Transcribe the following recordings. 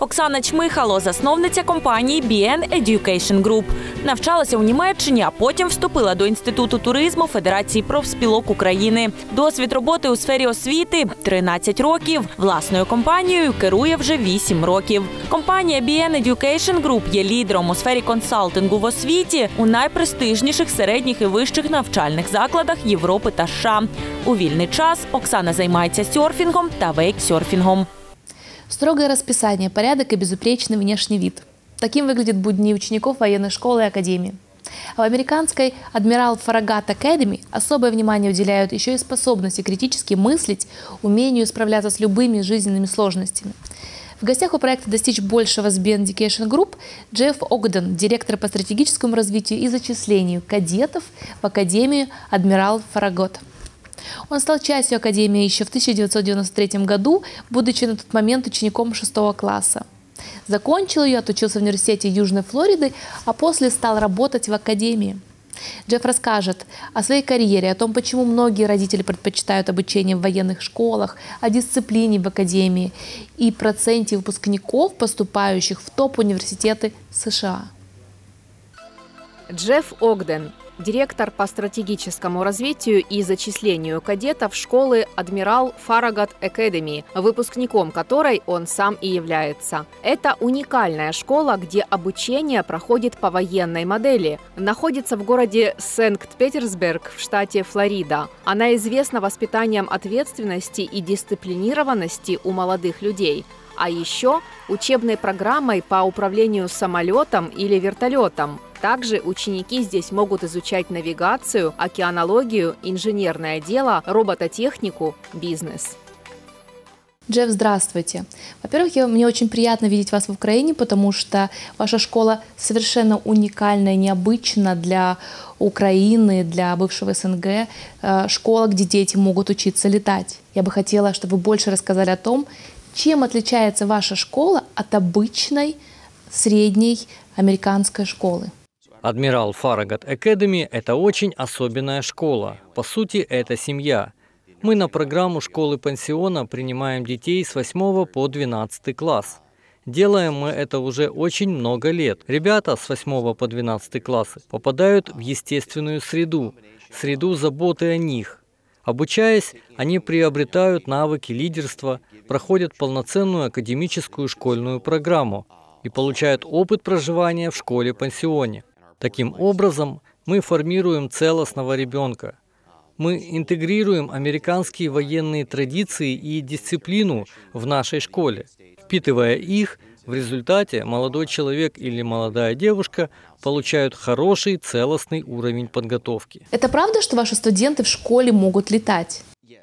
Оксана Чмихало – засновниця компанії BN Education Group. Навчалася у Німеччині, а потім вступила до Інституту туризму Федерації профспілок України. Досвід роботи у сфері освіти – 13 років. Власною компанією керує вже 8 років. Компанія BN Education Group є лідером у сфері консалтингу в освіті у найпрестижніших середніх і вищих навчальних закладах Європи та США. У вільний час Оксана займається серфінгом та вейксерфінгом. Строгое расписание, порядок и безупречный внешний вид. Таким выглядят будни учеников военной школы и академии. А в американской Admiral Farragut Academy особое внимание уделяют еще и способности критически мыслить, умению справляться с любыми жизненными сложностями. В гостях у проекта «Достичь большего» с BN Education Group Джефф Огден, директор по стратегическому развитию и зачислению кадетов в Академию Admiral Farragut. Он стал частью Академии еще в 1993 году, будучи на тот момент учеником 6 класса. Закончил ее, отучился в университете Южной Флориды, а после стал работать в Академии. Джефф расскажет о своей карьере, о том, почему многие родители предпочитают обучение в военных школах, о дисциплине в Академии и проценте выпускников, поступающих в топ-университеты США. Джефф Огден, директор по стратегическому развитию и зачислению кадетов школы Admiral Farragut Academy, выпускником которой он сам и является. Это уникальная школа, где обучение проходит по военной модели. Находится в городе Санкт-Петербург в штате Флорида. Она известна воспитанием ответственности и дисциплинированности у молодых людей. А еще учебной программой по управлению самолетом или вертолетом. Также ученики здесь могут изучать навигацию, океанологию, инженерное дело, робототехнику, бизнес. Джефф, здравствуйте. Во-первых, мне очень приятно видеть вас в Украине, потому что ваша школа совершенно уникальная, необычна для Украины, для бывшего СНГ. Школа, где дети могут учиться летать. Я бы хотела, чтобы вы больше рассказали о том, чем отличается ваша школа от обычной средней американской школы. Admiral Farragut Academy – это очень особенная школа. По сути, это семья. Мы на программу школы-пансиона принимаем детей с 8 по 12 класс. Делаем мы это уже очень много лет. Ребята с 8 по 12 классы попадают в естественную среду, среду заботы о них. Обучаясь, они приобретают навыки лидерства, проходят полноценную академическую школьную программу и получают опыт проживания в школе-пансионе. Таким образом, мы формируем целостного ребенка. Мы интегрируем американские военные традиции и дисциплину в нашей школе. Впитывая их, в результате молодой человек или молодая девушка получают хороший целостный уровень подготовки. Это правда, что ваши студенты в школе могут летать?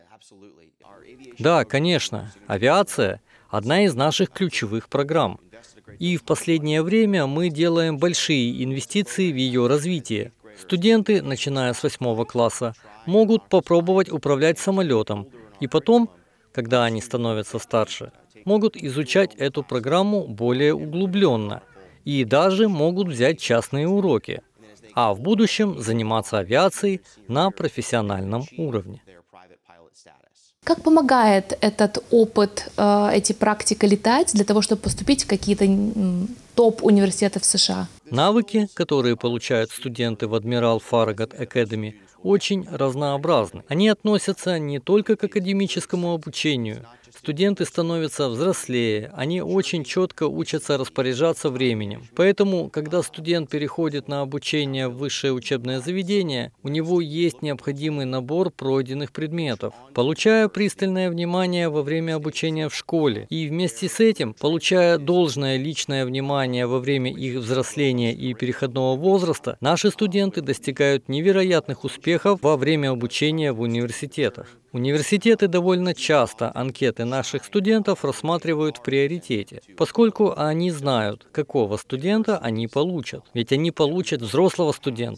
Да, конечно. Авиация – одна из наших ключевых программ. И в последнее время мы делаем большие инвестиции в ее развитие. Студенты, начиная с 8 класса, могут попробовать управлять самолетом. И потом, когда они становятся старше, могут изучать эту программу более углубленно. И даже могут взять частные уроки. А в будущем заниматься авиацией на профессиональном уровне. Как помогает этот опыт, эти практики летать для того, чтобы поступить в какие-то топ-университеты в США? Навыки, которые получают студенты в Admiral Farragut Academy, очень разнообразны. Они относятся не только к академическому обучению. Студенты становятся взрослее, они очень четко учатся распоряжаться временем. Поэтому, когда студент переходит на обучение в высшее учебное заведение, у него есть необходимый набор пройденных предметов. Получая пристальное внимание во время обучения в школе и вместе с этим, получая должное личное внимание во время их взросления и переходного возраста, наши студенты достигают невероятных успехов во время обучения в университетах. Университеты довольно часто анкеты наших студентов рассматривают в приоритете, поскольку они знают, какого студента они получат. Ведь они получат взрослого студента,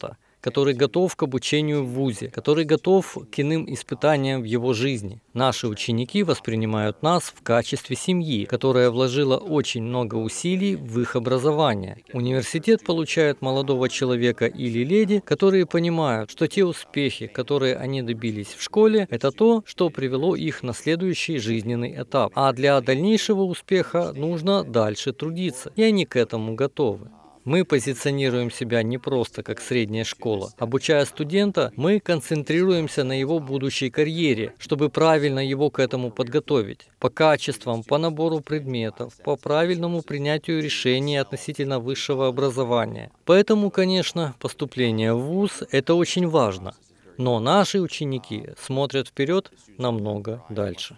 который готов к обучению в вузе, который готов к иным испытаниям в его жизни. Наши ученики воспринимают нас в качестве семьи, которая вложила очень много усилий в их образование. Университет получает молодого человека или леди, которые понимают, что те успехи, которые они добились в школе, это то, что привело их на следующий жизненный этап. А для дальнейшего успеха нужно дальше трудиться, и они к этому готовы. Мы позиционируем себя не просто как средняя школа. Обучая студента, мы концентрируемся на его будущей карьере, чтобы правильно его к этому подготовить. По качествам, по набору предметов, по правильному принятию решений относительно высшего образования. Поэтому, конечно, поступление в вуз – это очень важно. Но наши ученики смотрят вперед намного дальше.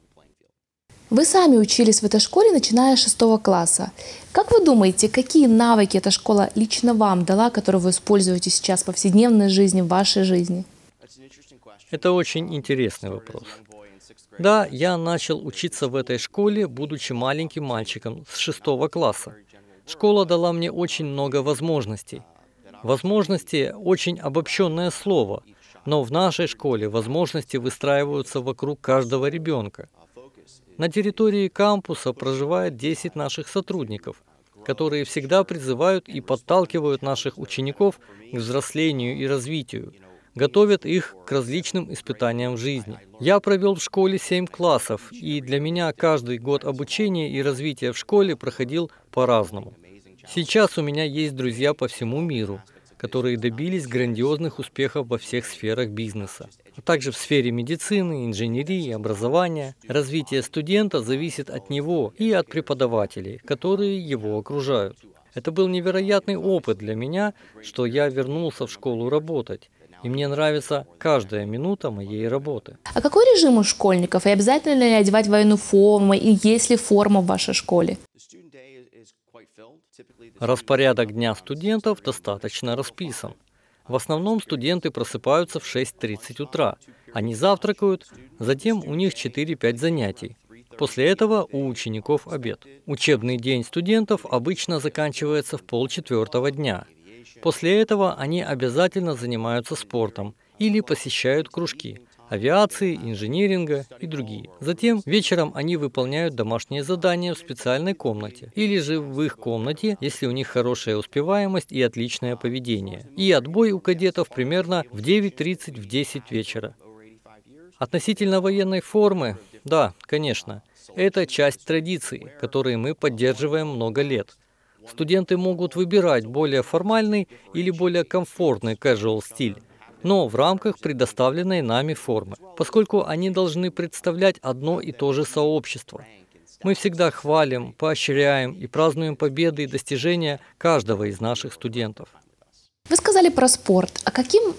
Вы сами учились в этой школе, начиная с 6 класса. Как вы думаете, какие навыки эта школа лично вам дала, которые вы используете сейчас в повседневной жизни, в вашей жизни? Это очень интересный вопрос. Да, я начал учиться в этой школе, будучи маленьким мальчиком с 6 класса. Школа дала мне очень много возможностей. Возможности – очень обобщенное слово, но в нашей школе возможности выстраиваются вокруг каждого ребенка. На территории кампуса проживает 10 наших сотрудников, которые всегда призывают и подталкивают наших учеников к взрослению и развитию, готовят их к различным испытаниям в жизни. Я провел в школе 7 классов, и для меня каждый год обучения и развития в школе проходил по-разному. Сейчас у меня есть друзья по всему миру, которые добились грандиозных успехов во всех сферах бизнеса, а также в сфере медицины, инженерии, образования. Развитие студента зависит от него и от преподавателей, которые его окружают. Это был невероятный опыт для меня, что я вернулся в школу работать, и мне нравится каждая минута моей работы. А какой режим у школьников? И обязательно ли одевать военную форму? И есть ли форма в вашей школе? Распорядок дня студентов достаточно расписан. В основном студенты просыпаются в 6:30 утра. Они завтракают, затем у них 4-5 занятий. После этого у учеников обед. Учебный день студентов обычно заканчивается в 3:30 дня. После этого они обязательно занимаются спортом или посещают кружки авиации, инжиниринга и другие. Затем вечером они выполняют домашние задания в специальной комнате или же в их комнате, если у них хорошая успеваемость и отличное поведение. И отбой у кадетов примерно в 9:30, в 10 вечера. Относительно военной формы, да, конечно, это часть традиций, которые мы поддерживаем много лет. Студенты могут выбирать более формальный или более комфортный casual стиль, но в рамках предоставленной нами формы, поскольку они должны представлять одно и то же сообщество. Мы всегда хвалим, поощряем и празднуем победы и достижения каждого из наших студентов. Вы сказали про спорт. А какой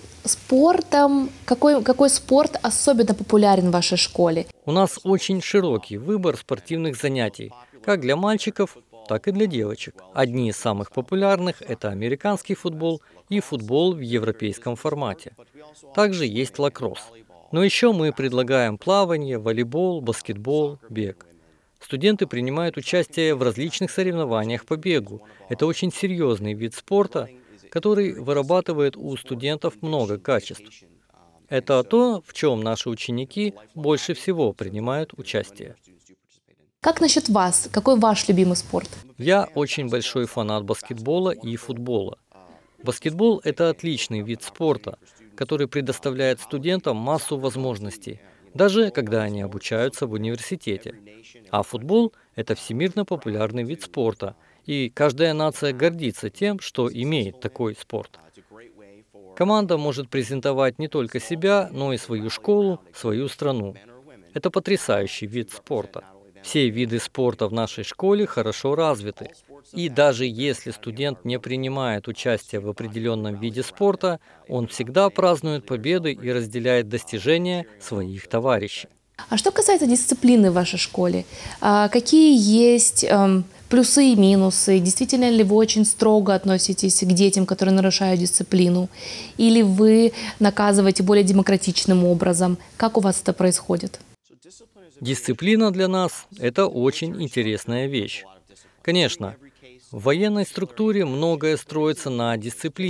спорт особенно популярен в вашей школе? У нас очень широкий выбор спортивных занятий, как для мальчиков, так и для девочек. Одни из самых популярных – это американский футбол и футбол в европейском формате. Также есть лакросс. Но еще мы предлагаем плавание, волейбол, баскетбол, бег. Студенты принимают участие в различных соревнованиях по бегу. Это очень серьезный вид спорта, который вырабатывает у студентов много качеств. Это то, в чем наши ученики больше всего принимают участие. Как насчет вас? Какой ваш любимый спорт? Я очень большой фанат баскетбола и футбола. Баскетбол – это отличный вид спорта, который предоставляет студентам массу возможностей, даже когда они обучаются в университете. А футбол – это всемирно популярный вид спорта, и каждая нация гордится тем, что имеет такой спорт. Команда может презентовать не только себя, но и свою школу, свою страну. Это потрясающий вид спорта. Все виды спорта в нашей школе хорошо развиты. И даже если студент не принимает участие в определенном виде спорта, он всегда празднует победы и разделяет достижения своих товарищей. А что касается дисциплины в вашей школе, какие есть плюсы и минусы? Действительно ли вы очень строго относитесь к детям, которые нарушают дисциплину? Или вы наказываете более демократичным образом? Как у вас это происходит? Дисциплина для нас – это очень интересная вещь. Конечно, в военной структуре многое строится на дисциплине.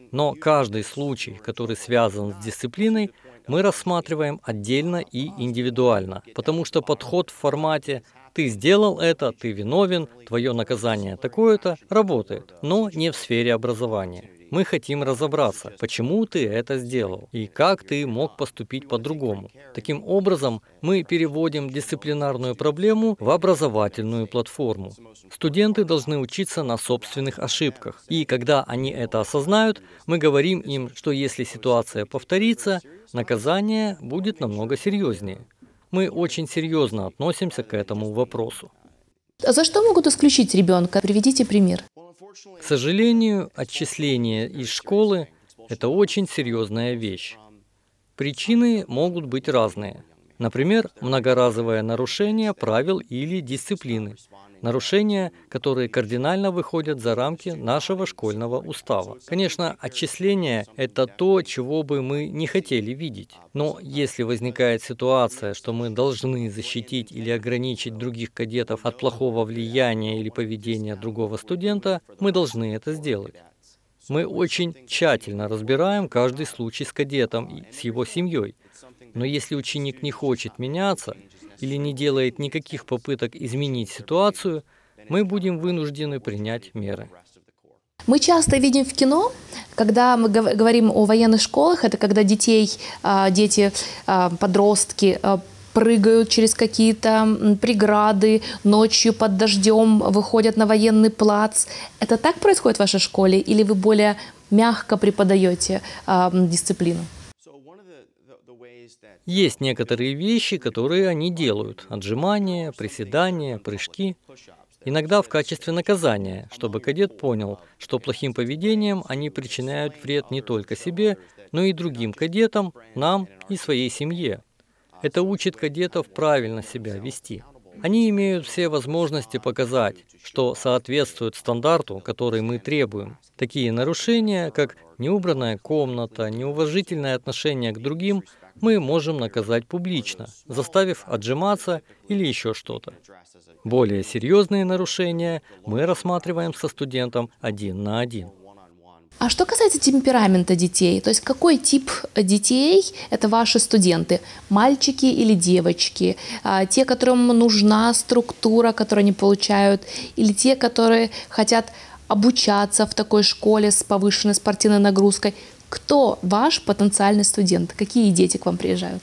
Но каждый случай, который связан с дисциплиной, мы рассматриваем отдельно и индивидуально, потому что подход в формате «ты сделал это, ты виновен, твое наказание такое-то» работает, но не в сфере образования. Мы хотим разобраться, почему ты это сделал и как ты мог поступить по-другому. Таким образом, мы переводим дисциплинарную проблему в образовательную платформу. Студенты должны учиться на собственных ошибках. И когда они это осознают, мы говорим им, что если ситуация повторится, наказание будет намного серьезнее. Мы очень серьезно относимся к этому вопросу. А за что могут исключить ребенка? Приведите пример. К сожалению, отчисление из школы – это очень серьезная вещь. Причины могут быть разные. Например, многоразовое нарушение правил или дисциплины. Нарушения, которые кардинально выходят за рамки нашего школьного устава. Конечно, отчисление – это то, чего бы мы не хотели видеть. Но если возникает ситуация, что мы должны защитить или ограничить других кадетов от плохого влияния или поведения другого студента, мы должны это сделать. Мы очень тщательно разбираем каждый случай с кадетом и с его семьей. Но если ученик не хочет меняться или не делает никаких попыток изменить ситуацию, мы будем вынуждены принять меры. Мы часто видим в кино, когда мы говорим о военных школах, это когда дети, подростки прыгают через какие-то преграды, ночью под дождем выходят на военный плац. Это так происходит в вашей школе или вы более мягко преподаете дисциплину? Есть некоторые вещи, которые они делают. Отжимания, приседания, прыжки. Иногда в качестве наказания, чтобы кадет понял, что плохим поведением они причиняют вред не только себе, но и другим кадетам, нам и своей семье. Это учит кадетов правильно себя вести. Они имеют все возможности показать, что соответствует стандарту, который мы требуем. Такие нарушения, как неубранная комната, неуважительное отношение к другим, мы можем наказать публично, заставив отжиматься или еще что-то. Более серьезные нарушения мы рассматриваем со студентом 1 на 1. А что касается темперамента детей, то есть какой тип детей это ваши студенты? Мальчики или девочки? Те, которым нужна структура, которую они получают? Или те, которые хотят обучаться в такой школе с повышенной спортивной нагрузкой? Кто ваш потенциальный студент? Какие дети к вам приезжают?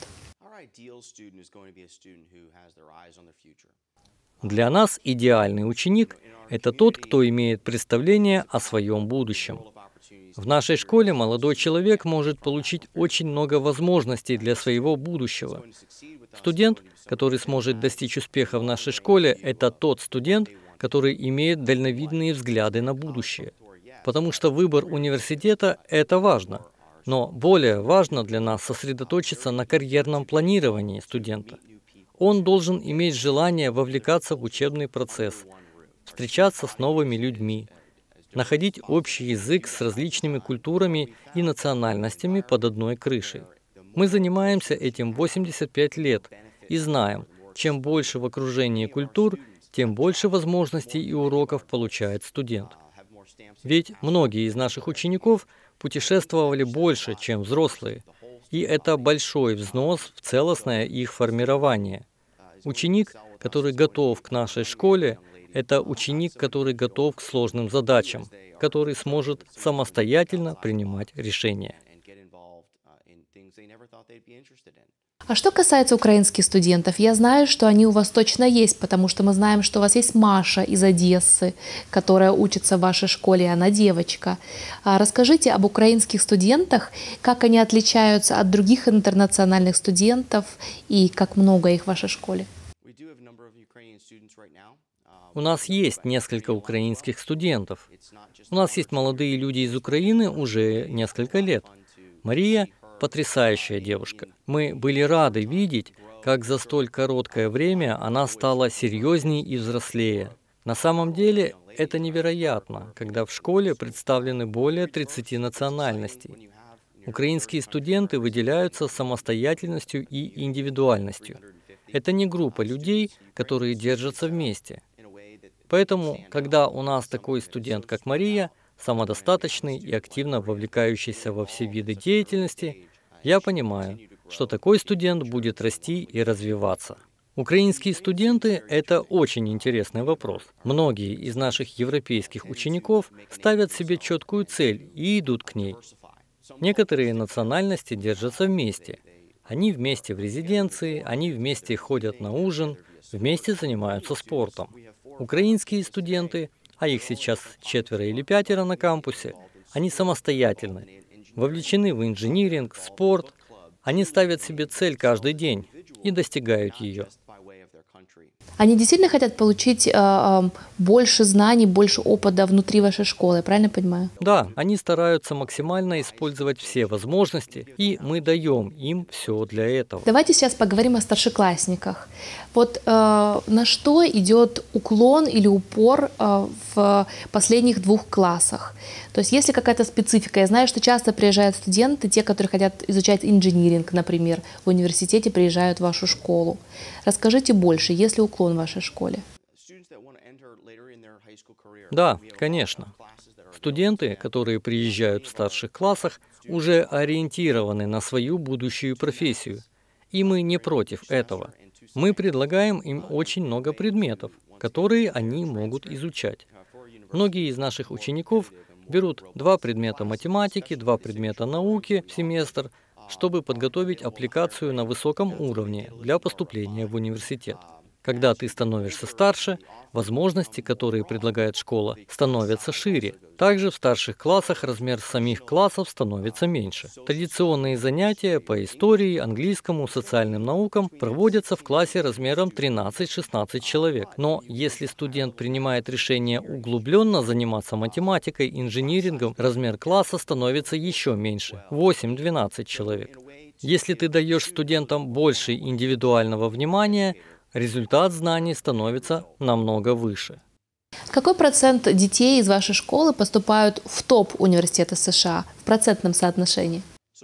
Для нас идеальный ученик – это тот, кто имеет представление о своем будущем. В нашей школе молодой человек может получить очень много возможностей для своего будущего. Студент, который сможет достичь успеха в нашей школе, это тот студент, который имеет дальновидные взгляды на будущее. Потому что выбор университета – это важно. Но более важно для нас сосредоточиться на карьерном планировании студента. Он должен иметь желание вовлекаться в учебный процесс, встречаться с новыми людьми, находить общий язык с различными культурами и национальностями под одной крышей. Мы занимаемся этим 85 лет и знаем, чем больше в окружении культур, тем больше возможностей и уроков получает студент. Ведь многие из наших учеников путешествовали больше, чем взрослые, и это большой взнос в целостное их формирование. Ученик, который готов к нашей школе, это ученик, который готов к сложным задачам, который сможет самостоятельно принимать решения. А что касается украинских студентов, я знаю, что они у вас точно есть, потому что мы знаем, что у вас есть Маша из Одессы, которая учится в вашей школе, она девочка. Расскажите об украинских студентах, как они отличаются от других интернациональных студентов и как много их в вашей школе. У нас есть несколько украинских студентов. У нас есть молодые люди из Украины уже несколько лет. Мария – потрясающая девушка. Мы были рады видеть, как за столь короткое время она стала серьезнее и взрослее. На самом деле, это невероятно, когда в школе представлены более 30 национальностей. Украинские студенты выделяются самостоятельностью и индивидуальностью. Это не группа людей, которые держатся вместе. Поэтому, когда у нас такой студент, как Мария, самодостаточный и активно вовлекающийся во все виды деятельности, я понимаю, что такой студент будет расти и развиваться. Украинские студенты – это очень интересный вопрос. Многие из наших европейских учеников ставят себе четкую цель и идут к ней. Некоторые национальности держатся вместе. Они вместе в резиденции, они вместе ходят на ужин, вместе занимаются спортом. Украинские студенты, а их сейчас 4 или 5 на кампусе, они самостоятельны, вовлечены в инжиниринг, спорт. Они ставят себе цель каждый день и достигают ее. Они действительно хотят получить больше знаний, больше опыта внутри вашей школы, я правильно понимаю? Да, они стараются максимально использовать все возможности, и мы даем им все для этого. Давайте сейчас поговорим о старшеклассниках. Вот на что идет уклон или упор в последних 2 классах? То есть есть ли какая-то специфика? Я знаю, что часто приезжают студенты, те, которые хотят изучать инжиниринг, например, в университете приезжают в вашу школу. Расскажите больше, есть ли уклон в вашей школе? Да, конечно. Студенты, которые приезжают в старших классах, уже ориентированы на свою будущую профессию. И мы не против этого. Мы предлагаем им очень много предметов, которые они могут изучать. Многие из наших учеников берут 2 предмета математики, 2 предмета науки в семестр, чтобы подготовить аппликацию на высоком уровне для поступления в университет. Когда ты становишься старше, возможности, которые предлагает школа, становятся шире. Также в старших классах размер самих классов становится меньше. Традиционные занятия по истории, английскому, социальным наукам проводятся в классе размером 13-16 человек. Но если студент принимает решение углубленно заниматься математикой, инжинирингом, размер класса становится еще меньше – 8-12 человек. Если ты даешь студентам больше индивидуального внимания, результат знаний становится намного выше. Какой процент детей из вашей школы поступают в топ-университеты США в процентном соотношении?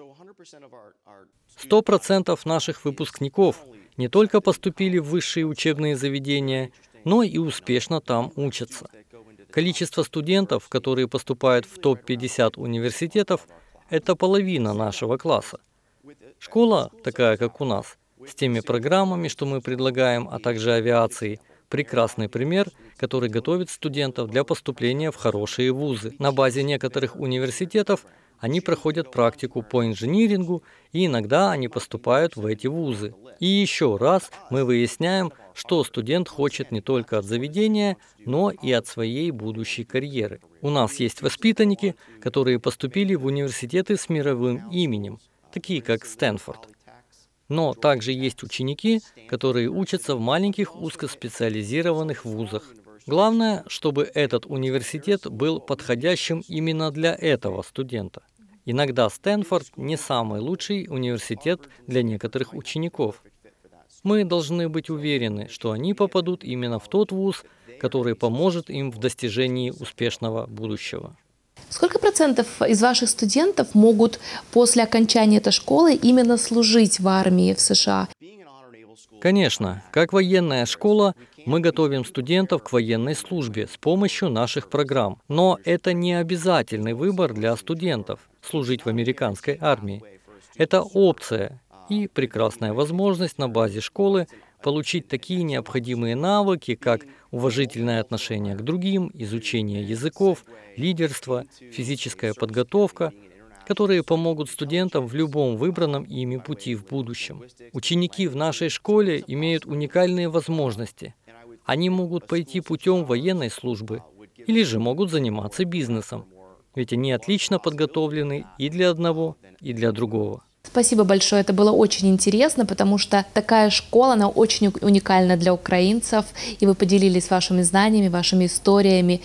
100% наших выпускников не только поступили в высшие учебные заведения, но и успешно там учатся. Количество студентов, которые поступают в топ-50 университетов, это половина нашего класса. Школа, такая как у нас, с теми программами, что мы предлагаем, а также авиацией, прекрасный пример, который готовит студентов для поступления в хорошие вузы. На базе некоторых университетов они проходят практику по инжинирингу, и иногда они поступают в эти вузы. И еще раз мы выясняем, что студент хочет не только от заведения, но и от своей будущей карьеры. У нас есть воспитанники, которые поступили в университеты с мировым именем, такие как Стэнфорд. Но также есть ученики, которые учатся в маленьких узкоспециализированных вузах. Главное, чтобы этот университет был подходящим именно для этого студента. Иногда Стэнфорд не самый лучший университет для некоторых учеников. Мы должны быть уверены, что они попадут именно в тот вуз, который поможет им в достижении успешного будущего. Сколько процентов из ваших студентов могут после окончания этой школы именно служить в армии в США? Конечно, как военная школа, мы готовим студентов к военной службе с помощью наших программ. Но это не обязательный выбор для студентов – служить в американской армии. Это опция и прекрасная возможность на базе школы получить такие необходимые навыки, как уважительное отношение к другим, изучение языков, лидерство, физическая подготовка, которые помогут студентам в любом выбранном ими пути в будущем. Ученики в нашей школе имеют уникальные возможности. Они могут пойти путем военной службы или же могут заниматься бизнесом, ведь они отлично подготовлены и для одного, и для другого. Спасибо большое, это было очень интересно, потому что такая школа, она очень уникальна для украинцев, и вы поделились вашими знаниями, вашими историями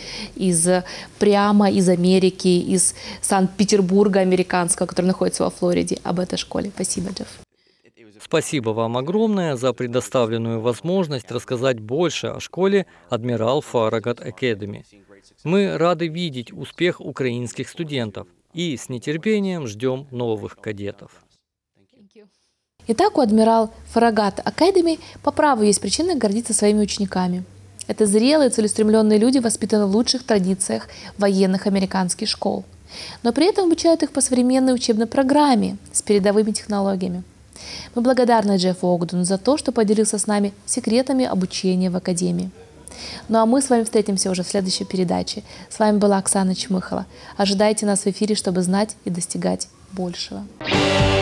прямо из Америки, из Санкт-Петербурга американского, который находится во Флориде, об этой школе. Спасибо, Джефф. Спасибо вам огромное за предоставленную возможность рассказать больше о школе Admiral Farragut Academy. Мы рады видеть успех украинских студентов и с нетерпением ждем новых кадетов. Итак, у Admiral Farragut Academy по праву есть причина гордиться своими учениками. Это зрелые, целеустремленные люди, воспитанные в лучших традициях военных американских школ. Но при этом обучают их по современной учебной программе с передовыми технологиями. Мы благодарны Джеффу Огдену за то, что поделился с нами секретами обучения в Академии. Ну а мы с вами встретимся уже в следующей передаче. С вами была Оксана Чмыхова. Ожидайте нас в эфире, чтобы знать и достигать большего.